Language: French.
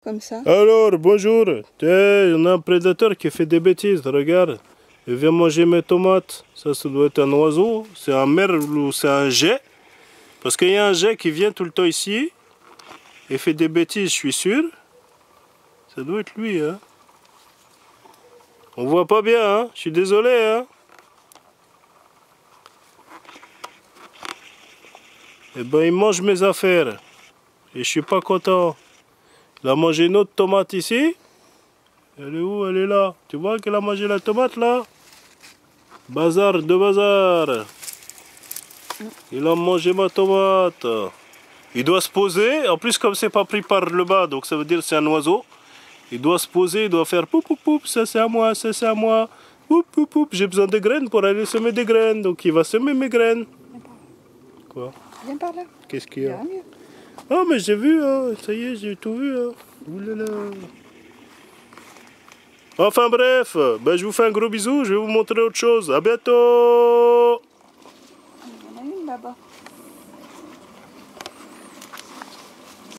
comme ça. Alors, bonjour. On a un prédateur qui fait des bêtises, regarde. Il vient manger mes tomates. Ça doit être un oiseau. C'est un merle ou c'est un geai. Parce qu'il y a un geai qui vient tout le temps ici. Et fait des bêtises, je suis sûr. Ça doit être lui, hein. On voit pas bien, hein. Je suis désolé, hein. Eh ben, il mange mes affaires. Et je suis pas content. Il a mangé une autre tomate ici. Elle est où? Elle est là. Tu vois qu'elle a mangé la tomate là? Bazar de bazar. Il a mangé ma tomate. Il doit se poser. En plus, comme c'est pas pris par le bas, donc ça veut dire que c'est un oiseau. Il doit se poser, il doit faire poup poup poup. Ça c'est à moi, ça c'est à moi. Poup poup poup. J'ai besoin de graines pour aller semer des graines. Donc il va semer mes graines. Quoi? Viens par là. Qu'est-ce qu'il y a? Mieux. Ah mais j'ai vu, hein. Ça y est, j'ai tout vu. Hein. Oulala. Enfin bref, ben, je vous fais un gros bisou, je vais vous montrer autre chose. À bientôt! Il y en a une là-bas.